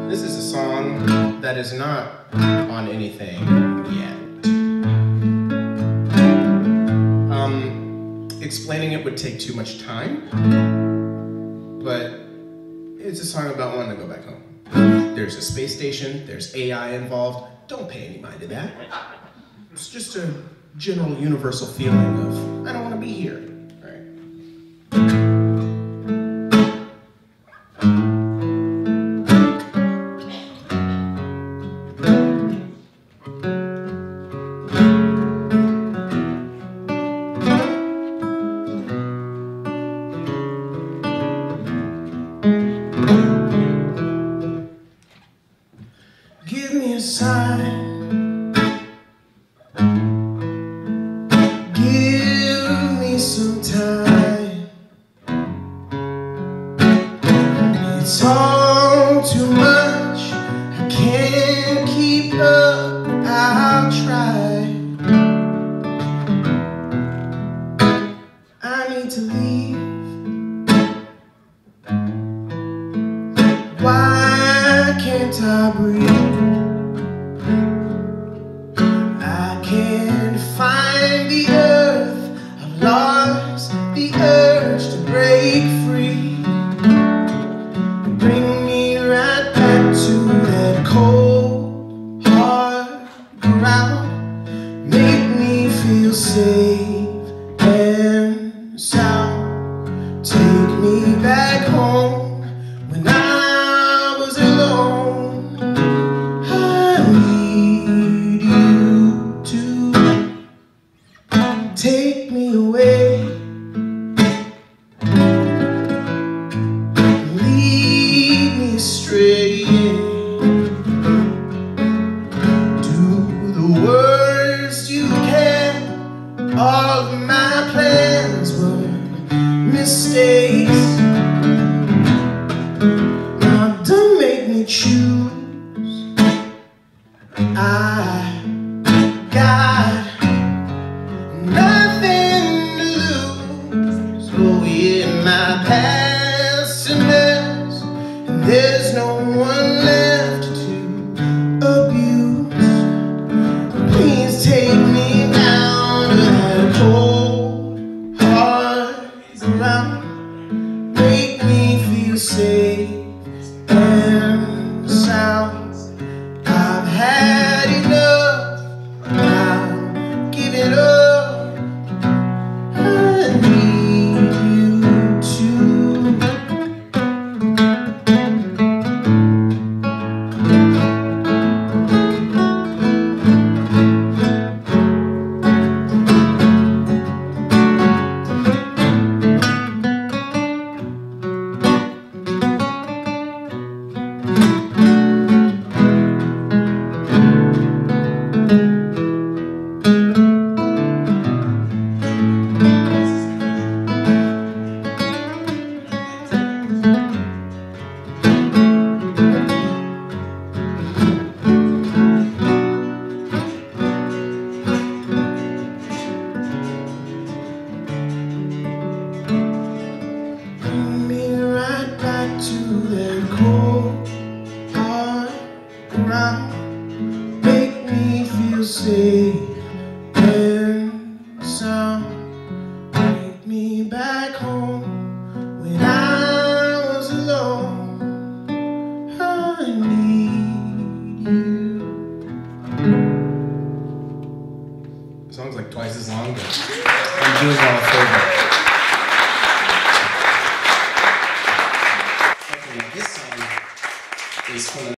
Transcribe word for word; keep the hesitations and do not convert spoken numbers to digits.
This is a song that is not on anything yet. Um, explaining it would take too much time, but it's a song about wanting to go back home. There's a space station, there's A I involved. Don't pay any mind to that. It's just a general universal feeling of, I don't want to be here. Give me a sign, give me some time. It's all too much, I can't keep up, I'll try. I need to leave. Why can't I breathe? I can't find the earth, I've lost the urge to break free. Bring me right back to that cold, hard ground. Make me feel safe and sound. Take me back home when I was alone. I need you to take me away, lead me astray. Do the worst you can. All of my plans were mistakes. Now don't make me choose. I got nothing to lose. Oh yeah, my past a mess, and there's no one left to abuse. Please take me down to that cold, hard ground. Make me feel safe and sound. I've had enough, now give it up. I need you to to that cold, hard ground. Make me feel safe and sound. Take me back home when I was alone. I need you. The song's like twice as long, but I'm doing all a favor. This song is from